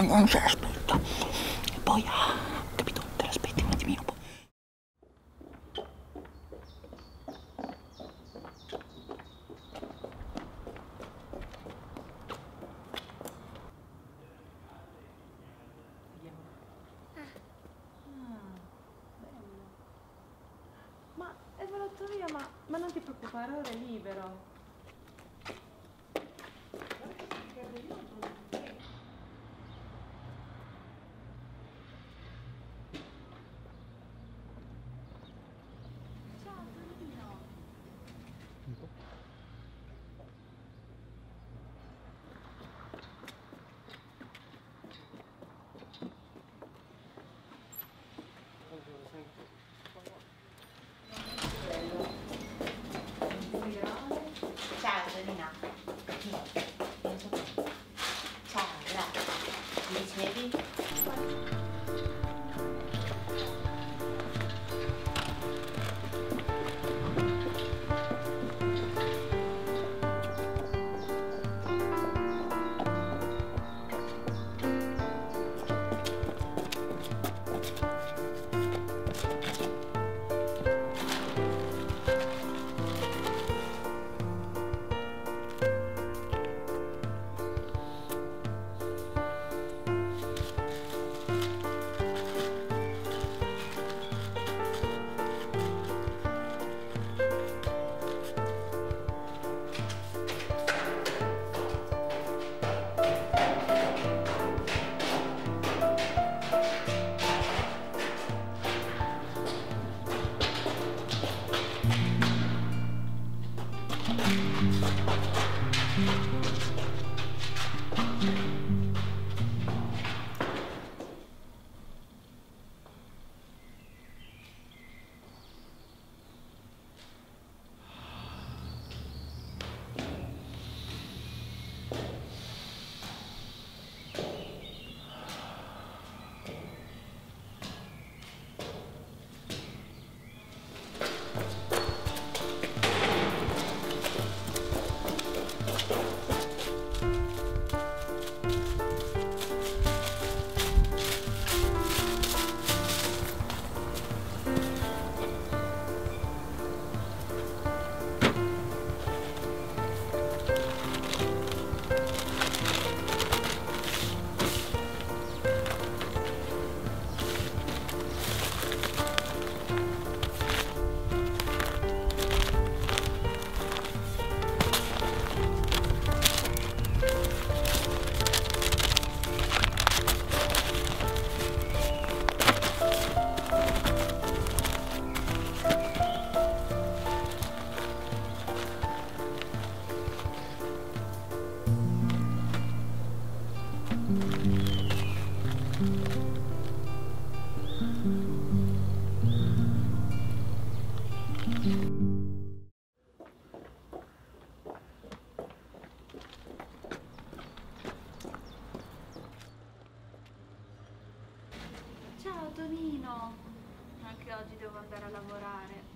non c'è, aspetta. E poi, capito, te l'aspetti un attimino. Ma è venuto via, ma non ti preoccupare, ora è libero. Ciao Tonino. Ciao Donina. Ciao, grazie. Mi dicevi? Ciao Tonino. Anche oggi devo andare a lavorare.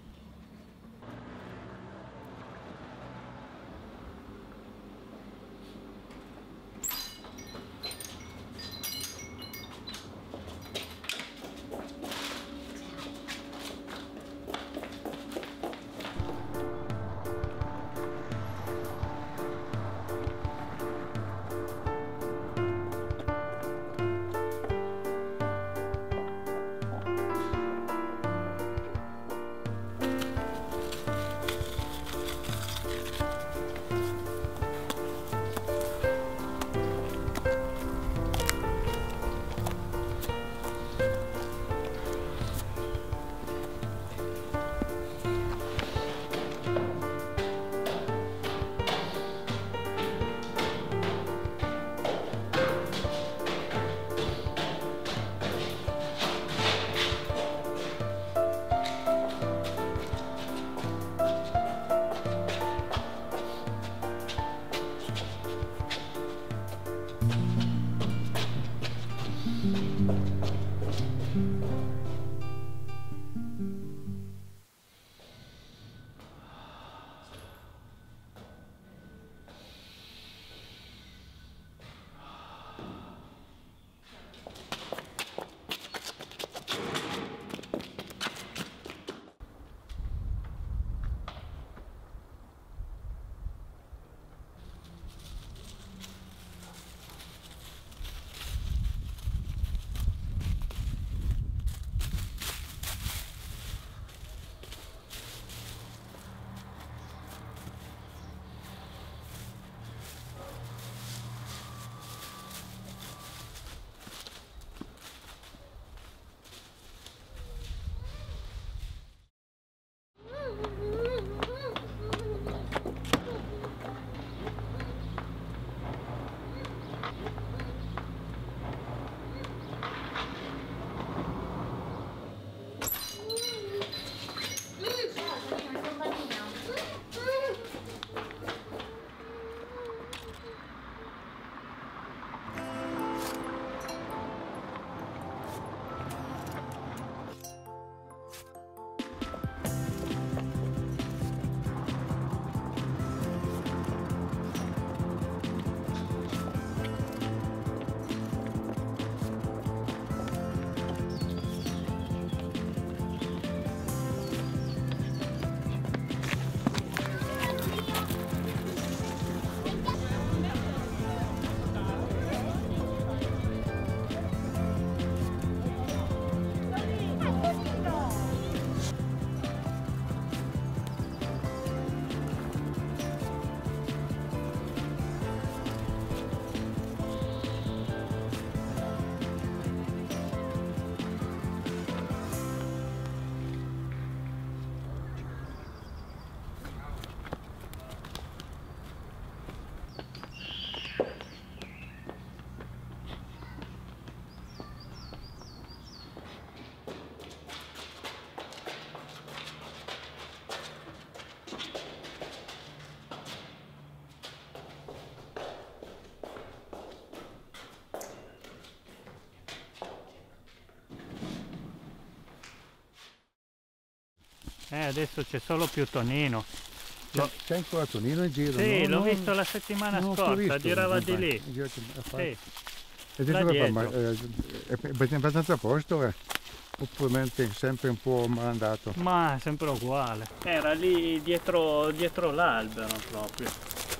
Adesso c'è solo più Tonino. C'è ancora Tonino in giro? Sì, No, l'ho no, visto la settimana non l'ho scorsa, visto, girava di lì. Sì. Sì, E là dove fa? dietro. È abbastanza a posto, oppure sempre un po' malandato? Ma è sempre uguale. Era lì dietro l'albero proprio.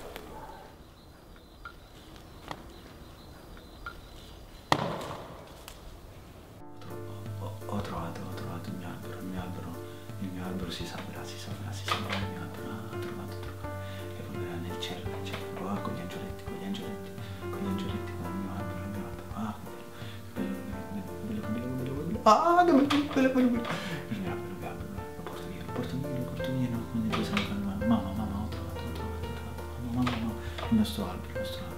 Ho trovato il mio albero si salverà il mio albero, ho trovato. E volerà nel cielo, con gli angioletti, con il mio albero, ah, che bello. Ah, che bello. Il mio albero, lo porto via, no, con i due santi, mamma, ho trovato, mamma, il nostro albero.